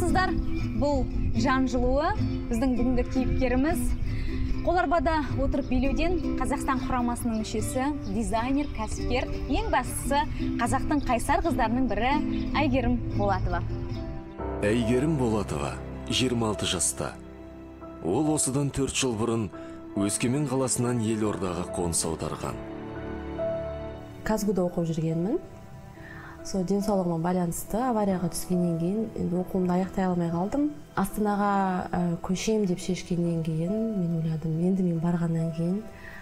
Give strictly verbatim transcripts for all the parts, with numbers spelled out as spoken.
саламатсыздар. Бұл жан жылуы біздің бүгінгі кейіпкеріміз. Қоларбада отырып билеуден Қазақстан құрамасының мүшесі, дизайнер, кәсіпкер, ең бастысы қазақтың қайсар қыздарының бірі Әйгерім Болатова. Әйгерім Болатова жиырма алты жаста. Ол осыдан төрт жыл бұрын Өскемен қаласынан Елордаға қоныс аударған. Казгуда оқып жүргенмін. Сол денсаулығыма байланысты аварияға түскеннен кейін енді оқуымды аяқтай алмай қалдым. Астанаға көшем деп шешкеннен кейін мен ойладым, енді мен барғаннан кейін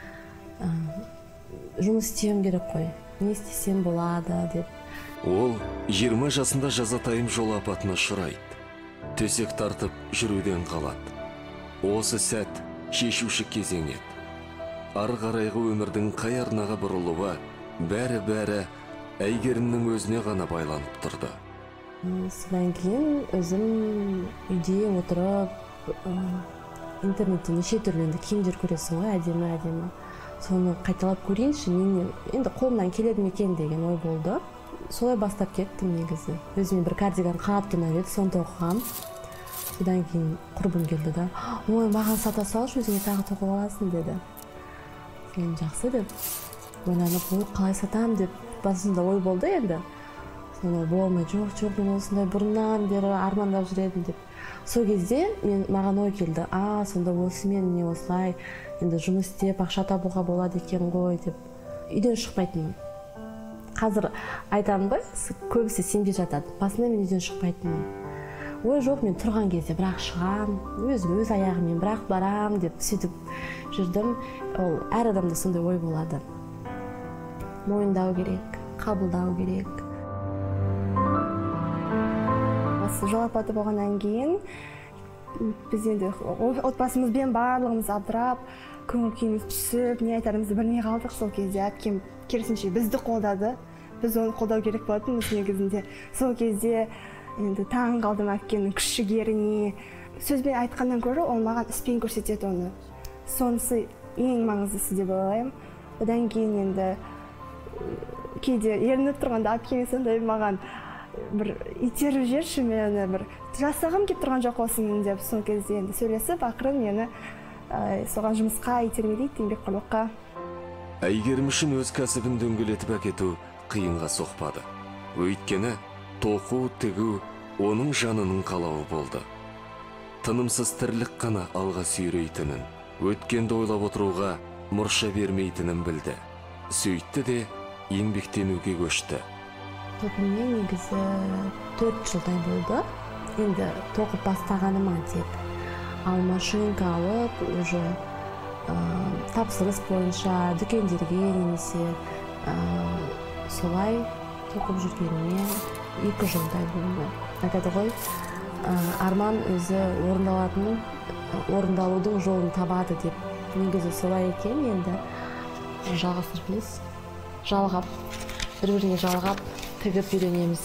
жұмыс істеуім керек қой. Не істесем болады деп. Ол жиырма жасында жазатайым жол апатына ұшырайды. Төсек тартып жүруден қалады. Осы сәт шешуші кезең еді. Ары қарайғы өмірдің қай арнаға бұрылуы бәрі-бәрі Әйгерімнің өзіне ғана байланып тұрды. Содан кейін өзім үйде отырып, интернетте неше түрлі киімдер көресің ғой, әдемі-әдемі. Соны қайталап көрейінші, мен енді қолымнан келеді екен деген ой болды. Солай бастап кеттім негізі. Өзіме бір кардиган қатты ұнап еді, соны тоқығам. Содан кейін құрбым келді да, ой, маған сата салшы, өзіңе тағы тоқып аласың деді. Мен жақсы деп, ойланып, ой, қалай сатам деп басында ой болды енді. Соны болмай, жоқ, жоқ, мен осындай бұрыннан бері армандап жүредім деп. Сол кезде мен маған ой келді, а, сонда осымен не осылай, енді жұмыс істеп, ақша табуға болады екен ғой деп. Үйден шықпайтынмын. Қазір айтамын ғой, көбісі сенбей жатады. Басында мен үйден шықпайтынмын. Ой, жоқ, мен тұрған кезде бірақ шығам, өзім өз аяғыммен бірақ барам деп сөйтіп жүрдім. Ол әр адамда сондай ой болады. Мойындау керек, қабылдау керек. Осы жол апаты болғаннан кейін біз енді отбасымызбен барлығымыз абдырап, көңіл күйіміз түсіп, не айтарымызды білмей қалдық. Сол кезде әпкем керісінше бізді қолдады. Біз оны қолдау керек болатынбыз негізінде. Сол кезде енді таң қалдым әпкемнің күш-жігеріне. Сөзбен айтқаннан гөрі ол маған іспен көрсетеді оны. Сонысы ең маңыздысы деп ойлаймын. Одан кейін енді кейде ерініп тұрғанда әпкеме сондай маған бір итеріп жерші мені, бір жасағым келіп тұрған жоқ осының деп. Сол кезде енді сөйлесіп, ақырын мені соған жұмысқа итермелейді, еңбекқорлыққа. Әйгерім үшін өз кәсібін дөңгелетіп әкету қиынға соқпады. Өйткені тоқу, тігу оның жанының қалауы болды. Тынымсыз тірлік қана алға сүйрейтінін, өткенді ойлап отыруға мұрша бермейтінін білді. Сөйтті де еңбектенуге көшті. Тоқыммен негізі төрт жылдай болды. Енді тоқып бастағаныма тек. Ал машинка алып, уже тапсырыс бойынша дүкендерге немесе солай тоқып жүргеніме екі жылдай болды. Айтады ғой, арман өзі орындалатын, орындалудың жолын табады деп. Негізі солай екен, енді жалғастырып, жалғап, бір-біріне жалғап, тігіп үйренеміз.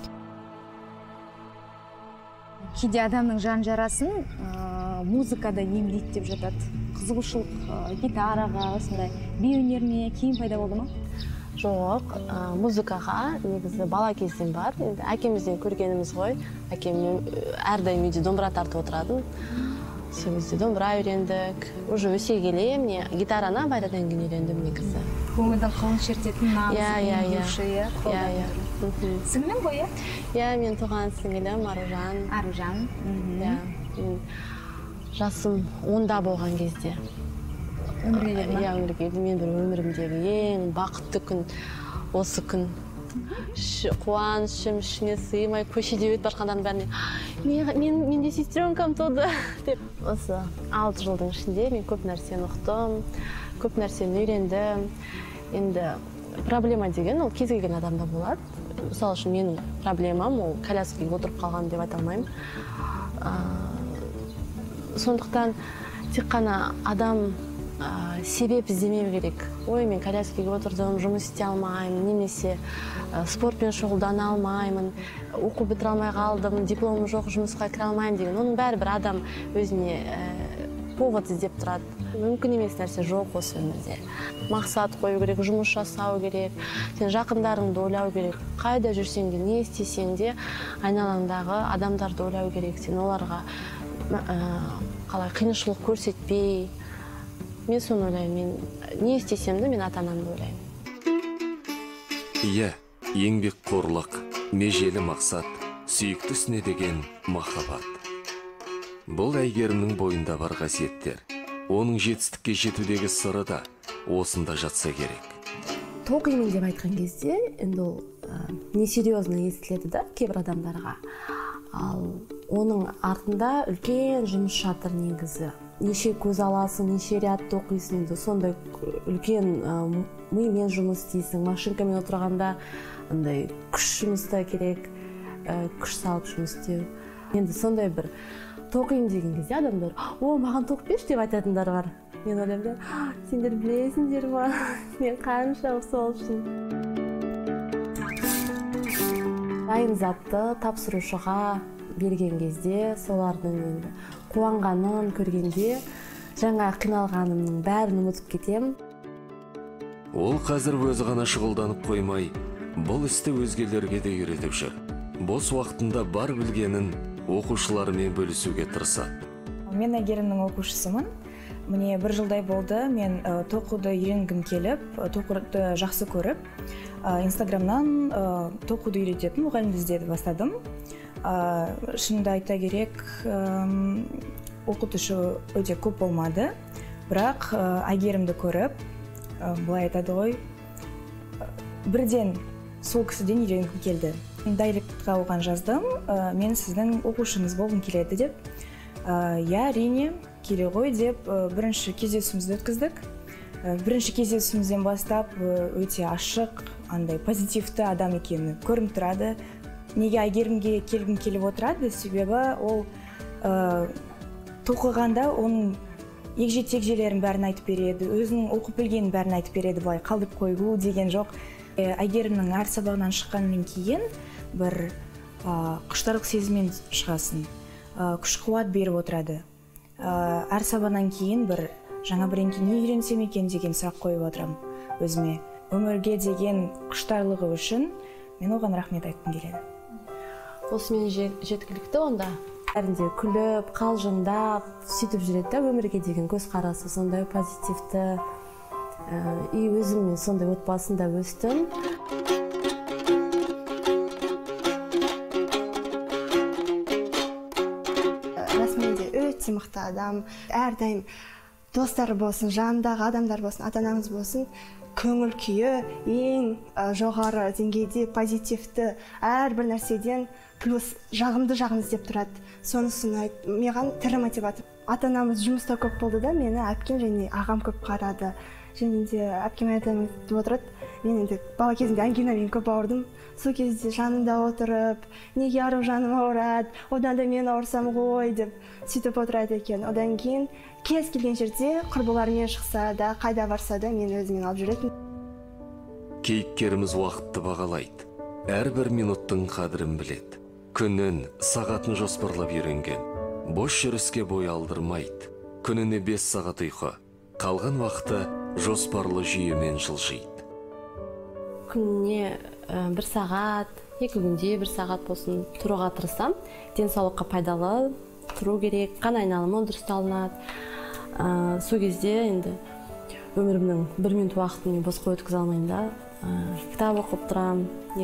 Кейде адамның жан жарасын музыкада емдейді деп жатады. Қызығушылық гитараға, осындай би өнеріне кейін пайда болды ма? Жоқ, музыкаға негізі бала кезден бар. Әкемізден көргеніміз ғой. Әкем әрдайым үйде домбыра тартып отыратын. Сол кезде домбыра үйрендік. Уже өсе келе, міне гитараны байрадан кейін үйрендім негізі. Көңілдің қауын шертетін нағыз емдеуші, қолдау. Сіңлің ғой, е? Иә, мен туған сіңілім Аружан. Аружан. Жасым онда болған кезде. Өмірге келді ма? Иә, өмірге келді. Мен бір өмірімдегі ең бақытты күн осы күн. Қуанышым ішіне сыймай, көшеде өтіп башқандардың бәріне мен де сестренкам туды деп. Осы алты жылдың ішінде мен көп нәрсені ұқтым, көп нәрсені үйрендім. Енді проблема деген ол кез келген адамда болады. Мысалы үшін менің проблемам ол коляскаға отырып қалған деп айта алмаймын. Сондықтан тек қана адам себеп іздемеу керек. Ой, мен коляскаға отырдым, жұмыс істей алмаймын, немесе спортпен шұғылдана алмаймын, оқу бітіре алмай қалдым, дипломым жоқ, жұмысқа кіре алмаймын деген. Оның бәрі бір адам өзіне повод іздеп тұрады. Мүмкін емес нәрсе жоқ осы өмірде. Мақсат қою керек, жұмыс жасау керек, сен жақындарыңды ойлау керек. Қайда жүрсең де, не істесең де, айналаңдағы адамдарды ойлау керек. Сен оларға қалай қиыншылық көрсетпей. Мен соны ойлаймын. Мен не істесем де, мен ата-анамды ойлаймын. Иә, еңбек қорлық, межелі мақсат, сүйікті ісіне деген махаббат. Бұл Әйгерімнің бойында бар қасиеттер. Оның жетістікке жетудегі сыры да осында жатса керек. Тоқимын деп айтқан кезде, енді ол не серьезно естіледі да кейбір адамдарға. Ал оның артында үлкен жұмыс жатыр негізі. Неше көз аласың, неше ряд тоқисың, сондай үлкен мимен жұмыс істейсің. Машинкамен отырғанда андай күш жұмыста керек, күш салып жұмыс істеу. Енді сондай бір тоқимын деген кезде адамдар, о, маған тоқып берші деп айтатындар бар. Мен ойлаймын, сендер білесіңдер ма, мен қанша сол үшін. Дайын затты тапсырушыға берген кезде, солардың енді қуанғанын көргенде, жаңа қиналғанымның бәрін ұмытып кетем. Ол қазір өзі ғана шұғылданып қоймай, бұл істі өзгелерге де үйретіп жүр. Бос уақытында бар білгенін оқушылармен бөлісуге тырысады. Мен Әйгерімнің оқушысымын. Міне бір жылдай болды, мен тоқуды үйренгім келіп, тоқуды жақсы көріп, Инстаграмнан тоқуды үйрететін мұғалімді іздеді бастадым. Шынымды айта керек, оқытушы өте көп болмады, бірақ Әйгерімді көріп, былай айтады ғой, бірден сол кісіден үйренгім келді. Дайректқа оған жаздым, мен сіздің оқушыңыз болғым келеді деп. Я, әрине, келе ғой деп бірінші кездесуімізді өткіздік. Бірінші кездесуімізден бастап өте ашық, андай позитивті адам екені көрініп тұрады. Неге Әйгерімге келгім келіп отырады? Себебі ол тоқығанда оның егжей-тегжейлерін бәрін айтып береді, өзінің оқып білгенін бәрін айтып береді, былай қалдып қою деген жоқ. Әйгерімнің әр сабағынан шыққаннан кейін бір құштарлық сезіммен шығасын, күш-қуат беріп отырады. Әр сабағынан кейін бір жаңа бірдеңе не үйренсем екен деген сұрақ қойып отырамын өзіме. Өмірге деген құштарлығы үшін мен оған рахмет айтқым келеді. Осымен жеткілікті онда. Бәрінде күліп, қалжыңдап, сөйтіп жүреді да, өмірге деген көзқарасы сондай позитивті. И өзім мен сондай отбасында өстім. Расымен де өте мықты адам. Әрдайым достары болсын, жанындағы адамдар болсын, ата-анаңыз болсын, көңіл күйі ең жоғары деңгейде позитивті, әрбір нәрседен плюс жағымды жағын іздеп тұрады. Сонысын маған тірі мотиватор. Ата-анамыз жұмыста көп болды да, мені әпкем және ағам көп қарады. Және де әпкем айтып отырады, мен енді бала кезімде ангинамен көп ауырдым. Сол кезде жанымда отырып, неге ару жаным ауырады, одан да мен ауырсам ғой деп сөйтіп отырады екен. Одан кейін кез келген жерде құрбыларымен шықса да, қайда барса да мен өзімен алып жүретін. Кейіпкеріміз уақытты бағалайды. Әрбір минуттың қадірін біледі. Күнін, сағатын жоспарлап үйренген. Бос жүріске бой алдырмайды. Күніне бес сағат ұйқы. Қалған уақыты жоспарлы жүйемен жылжиды. Күніне бір сағат, екі күнде бір сағат болсын тұруға тырысам. Денсаулыққа пайдалы тұру керек, қан айналымы дұрысталынады. Сол кезде енді өмірімнің бір минут уақытын босқа өткізе алмаймын да. Кітап оқып тұрам.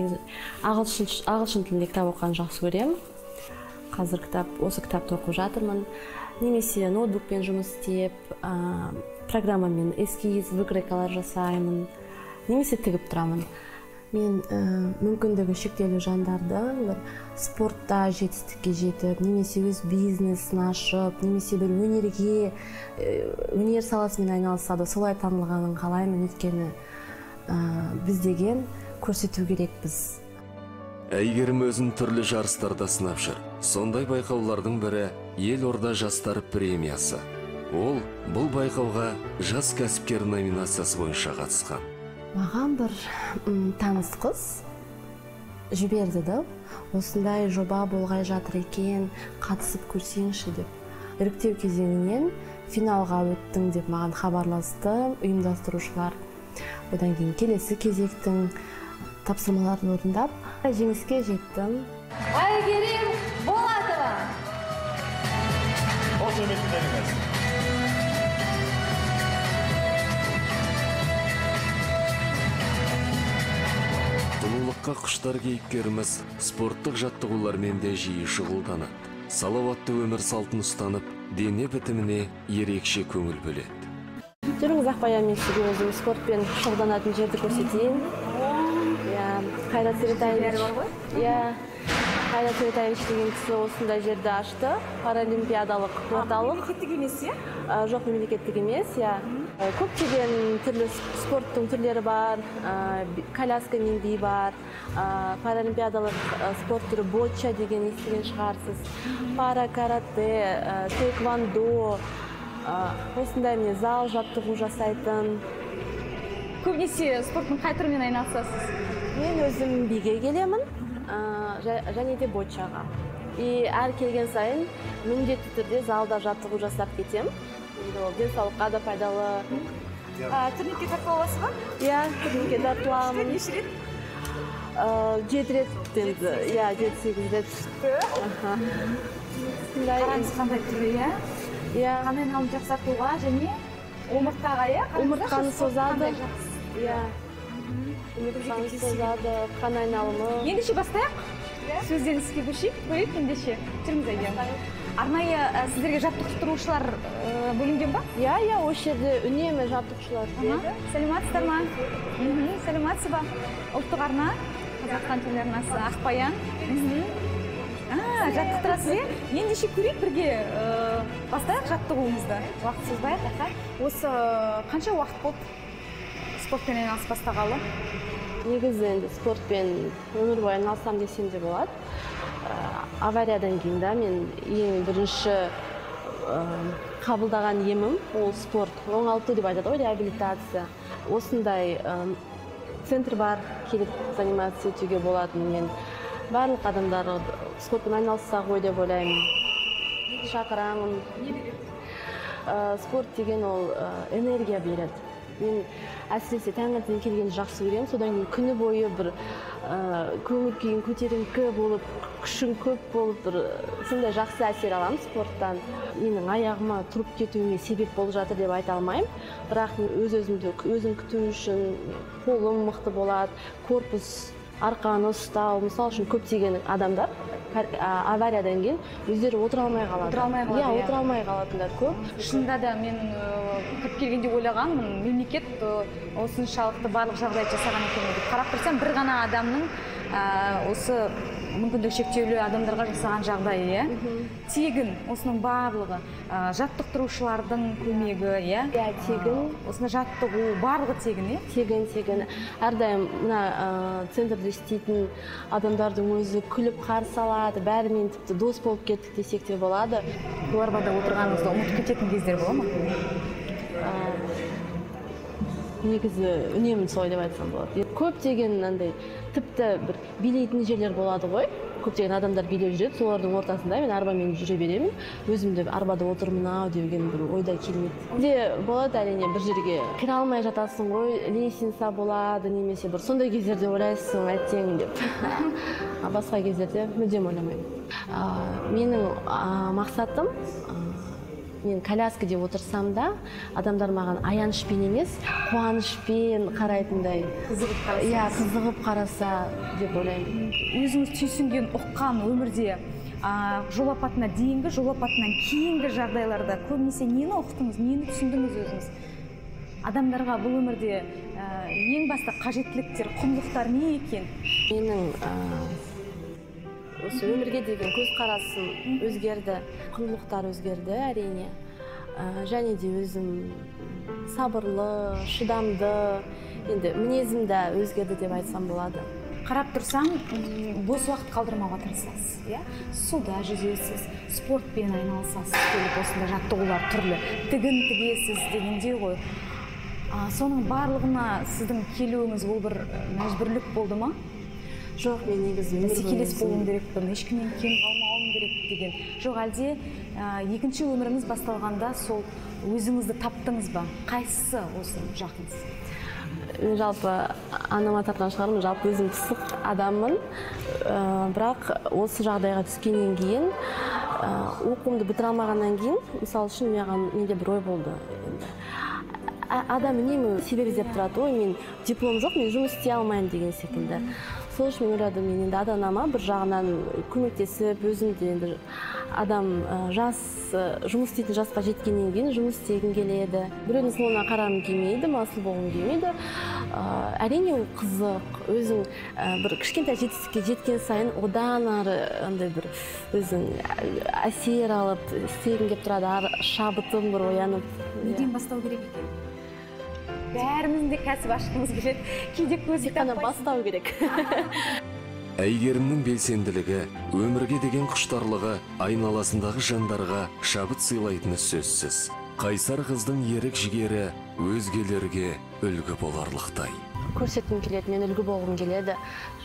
Ағылшын тілінде кітап оқығанды жақсы көремін. Қазір кітап, осы кітапты оқып жатырмын. Немесе ноутбукпен жұмыс істеп, программамен эскиз, выкройкалар жасаймын. Немесе тігіп тұрамын. Мен мүмкіндігі шектеулі жандарды спортта жетістікке жетіп, немесе өз бизнесін ашып, немесе бір өнерге, өнер саласымен айналысады, солай танылғанын қалаймын. Өйткені біз деген көрсету керекпіз. Әйгерім өзін түрлі жарыстарда сынап жүр. Сондай байқаулардың бірі Елорда жастар премиясы. Ол бұл байқауға жас кәсіпкер номинациясы бойынша қатысқан. Маған бір таныс қыз жіберді да, осындай жоба болғай жатыр екен, қатысып көрсеңші деп. Іріктеу кезеңінен финалға өттің деп маған хабарласты ұйымдастырушылар. Одан кейін келесі кезектің тапсырмаларын орындап, жеңіске жеттім. Айгерім Болатова. Қош үміттеніңіз. Тұлылыққа құштар кейіпкеріміз спорттық жаттығулармен де жиі шұғылданады. Салауатты өмір салтын ұстанып, дене бітіміне ерекше көңіл бөледі. Жүріңіз Ақбай, мен сізге өзім спортпен шұғылданатын жерді көрсетейін. Қайрат Светаевич. Қайрат Светаевич деген кісі осындай жерді ашты. Паралимпиадалық орталық. Мемлекеттік емес, е? Жоқ, мемлекеттік емес, я. Көптеген түрлі спорттың түрлері бар, коляска би бар, паралимпиадалық спорт түрі боча деген естіген шығарсыз. Пара, карате, тэквондо, осындай міне зал жаттығу жасайтын. Көбінесе спорттың қай түрімен айналысасыз? Мен өзім биге келемін, және де бочаға. И әр келген сайын міндетті түрде залда жаттығу жасап кетем. Денсаулыққа да пайдалы. Турникке тартып аласыз ба? Иә, турникке тартыламын. Неше рет? Жеті рет енді, иә, жеті сегіз рет. Қараңыз қандай түрі, иә? Иә. Қандай айналым жақсартуға және омыртқаға, иә? Омыртқаны созады. Иә. Омыртқаны созады, қан айналымы. Ендеше бастайық. Сөзден іске көшейік, көрейік ендеше. Жүріңіз Айгерім. Арнайы сіздерге жаттықтырушылар бөлінген ба? Иә, иә, осы жерде үнемі жаттықтырушылар жүреді. Сәлематсыздар ма? Сәлематсыз ба? Ұлттық арна, Қазақстан телеарнасы Ақбаян. Жаттықтырасыз, е? Ендеше көрейік бірге бастайық жаттығуымызды. Уақыт созбайық, ақа. Осы қанша уақыт болды спортпен айналысып бастағалы? Негізі енді спортпен өмір бойы айналысам десем де болады. Авариядан кейін да мен ең бірінші қабылдаған емім ол спорт. Оңалту деп айтады ғой, реабилитация. Осындай центр бар, келіп заниматься етуге болатын. Мен барлық адамдар спортпен айналысса ғой деп ойлаймын. Шақырамын. Спорт деген ол энергия береді. Мен әсіресе таңертең келгенді жақсы көремін, содан кейін күні бойы бір көңіл күйің көтеріңкі болып, күшің көп болып, бір сондай жақсы әсер аламын спорттан. Менің аяғыма тұрып кетуіме себеп болып жатыр деп айта алмаймын, бірақ өз-өзімді өзім күту үшін қолым мықты болады, корпус, арқаны ұстау, мысал үшін көптеген адамдар авариядан кейін өздері отыра алмай қалады. Отыра алмай қалады. Иә, отыра алмай қалатындар көп. Шынында да мен кіріп келгенде ойлағанмын, мемлекет осыншалықты барлық жағдай жасаған екен деп қарап тұрсам, бір ғана адамның осы мүмкіндігі шектеулі адамдарға жасаған жағдайы, иә? Тегін осының барлығы, жаттықтырушылардың көмегі, иә? Иә, тегін. Осыны жаттығу, барлығы тегін, иә? Тегін, тегін. Әрдайым мына центрде істейтін адамдардың өзі күліп қарсы алады, бәрімен тіпті дос болып кеттік десек те болады. Оларбада отырғаныңызда ұмытып кететін кездер бола ма? Негізі үнемін солай деп айтсам болады. Көптеген андай тіпті бір билейтін жерлер болады ғой. Көптеген адамдар билеп жүреді, солардың ортасында мен арбамен жүре беремін. Өзімді арбада отырмын ау деген бір ойда келмейді. Де болады әрине бір жерге кіре алмай жатасың ғой, лестница болады, немесе бір сондай кездерде ойлайсың әттең деп. Басқа кездерде мүлдем ойламаймын. Менің мақсатым мен коляска деп отырсам да, адамдар маған аянышпен емес, қуанышпен қарайтындай. Қызығып қараса. Иә, қызығып қараса деп ойлаймын. Өзіңіз түйсінген, ұққан өмірде жол апатына дейінгі, жол апатынан кейінгі жағдайларда көбінесе нені ұқтыңыз, нені түсіндіңіз өзіңіз? Адамдарға бұл өмірде ең басты қажеттіліктер, құндылықтар не екен? Менің осы өмірге деген көзқарасым өзгерді, құндылықтар өзгерді әрине. Және де өзім сабырлы, шыдамды, енді мінезім де өзгерді деп айтсам болады. Қарап тұрсам, бос уақыт қалдырмауға тырысасыз, иә? Суда жүзесіз, спортпен айналысасыз, келіп осында жаттығулар түрлі, тігін тігесіз дегенде ғой. Соның барлығына сіздің келуіңіз ол бір мәжбүрлік болды ма? Жоқ, мен негізі бәсекелес болуым керекпін, ешкімнен кем қалмауым керек деген. Жоқ, әлде екінші өміріңіз басталғанда сол өзіңізді таптыңыз ба? Қайсысы осы жақынсыз? Мен жалпы анама тартқан шығармын, жалпы өзім пысық адаммын. Бірақ осы жағдайға түскеннен кейін, оқуымды бітіре алмағаннан кейін, мысалы үшін маған менде бір ой болды. Адам үнемі себеп іздеп тұрады, ой, мен диплом жоқ, мен жұмыс істей алмаймын деген секілді. Сол үшін мен ойладым, мен енді ата-анама бір жағынан көмектесіп, өзімде енді адам жас, жұмыс істейтін жасқа жеткеннен кейін жұмыс істегім келеді. Біреудің соңына қарағым келмейді, масыл болғым келмейді. Әрине ол қызық, өзің бір кішкентай жетістікке жеткен сайын одан ары андай бір өзің әсер алып, істегің келіп тұрады, шабытым бір оянып. Неден бастау керек екен? Бәріміздің де кәсіп ашқымыз келеді, кейде көзі таппайсың. Бастау керек. Әйгерімнің белсенділігі, өмірге деген құштарлығы айналасындағы жандарға шабыт сыйлайтыны сөзсіз. Қайсар қыздың ерік жігері өзгелерге үлгі боларлықтай. Көрсеткім келеді, мен үлгі болғым келеді.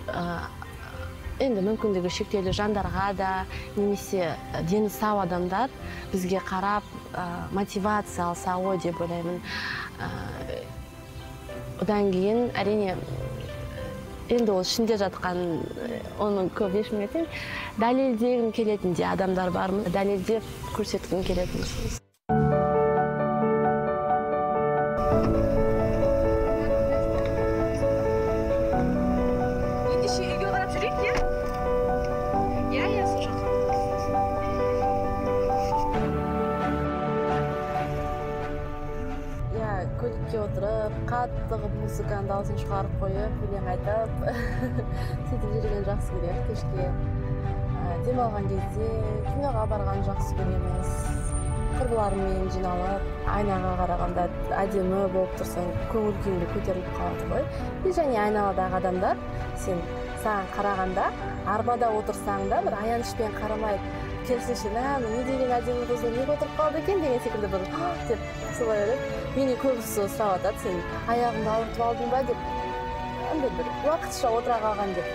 Енді мүмкіндігі шектеулі жандарға да, немесе дені сау адамдар бізге қарап мотивация алса ғой деп ойлаймын. Одан кейін әрине енді ол ішінде жатқан оның көп ешім етем. Дәлелдегім келетін де адамдар бармын. Дәлелдеп көрсеткім келетін сөз. Ендеше үйге қарап жүрейік, е? Иә, иә, сол жаққа. Көлікке отырып, қатты музыканың дауысын шығарып қойып, өлең айтып, сөйтіп жүрген жақсы көрем. Кешке демалған кезде киноға барған жақсы көреміз. Құрбыларыммен жиналып, айнаға қарағанда әдемі болып тұрсаң, көңіл күйіңді көтеріліп қалады ғой. И және айналадағы адамдар сен саған қарағанда, арбада отырсаң да бір аянышпен қарамайды. Керісінше, не деген әдемі қызы, неге отырып қалды екен деген секілді бір деп солай ойлайды. Мені көбісі сұрап атады, сен аяғыңды ауыртып алдың ба деп, андай бір уақытша отыра қалған деп.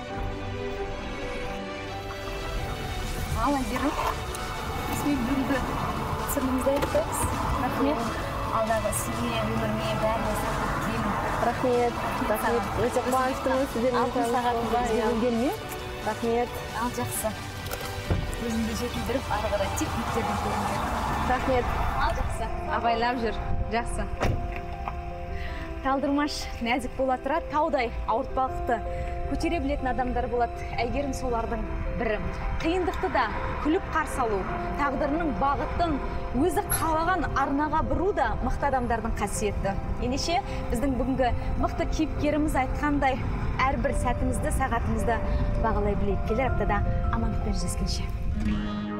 Ал Әйгерім, осымен бүгінгі түсірілімізді аяқтаймыз. Рахмет. Алдағы ісіңе, өміріңе, бәріне сәттілік тілеймін. Рахмет. Рахмет. Өте қуаныштымын сіздермен танысуға. Рахмет. Ал жақсы. Өзімді жетілдіріп, ары қарай техниктерді көріңдер. Рахмет. Ал жақсы. Абайлап жүр. Жақсы. Талдырмаш нәзік бола тұра, таудай ауыртпалықты көтере білетін адамдар болады. Әйгерім солардың бірі. Қиындықты да күліп қарсы алу, тағдырының бағытын өзі қалаған арнаға бұру да мықты адамдардың қасиеті. Ендеше біздің бүгінгі мықты кейіпкеріміз айтқандай, әрбір сәтімізді, сағатымызды бағалай білейік. Келер аптада амандықпен жүздескенше.